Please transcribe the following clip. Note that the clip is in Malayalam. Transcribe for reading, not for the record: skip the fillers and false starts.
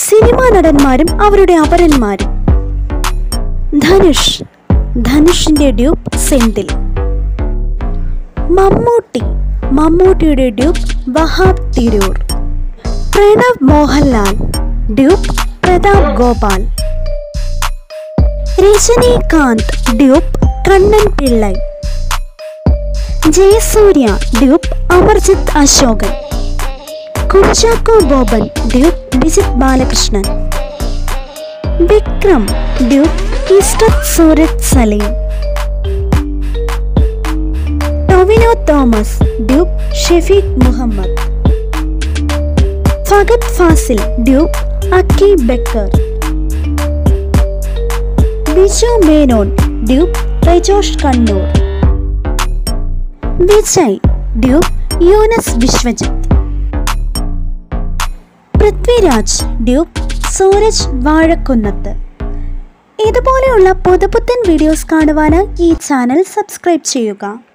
സിനിമാ നടന്മാരും അവരുടെ അപരന്മാരും. ധനുഷിന്റെ ഡ്യൂപ്പ് സെന്തിൽ. മമ്മൂട്ടിയുടെ dupe Wahab Tirur. Pranav Mohanlal dupe Prathap Gopal. Rajinikanth dupe Kannan Pillai. Jayasurya dupe Amarjith Ashokan. Kunchacko Boban dupe Vijith Balakrishnan. Vikram dupe Israth Sooraj Saleem. Tovino Thomas dupe Shefeeq Muhammad. Fahadh Faasil dupe Akki Bakkar. Biju Menon dupe Rejosh Kannur. Vijay dupe Younus Viswajith. Prithviraj dupe Sooraj Vazhakkunnath. ഇതുപോലെയുള്ള പുതുപുത്തൻ വീഡിയോസ് കാണുവാനായി ഈ ചാനൽ സബ്സ്ക്രൈബ് ചെയ്യുക.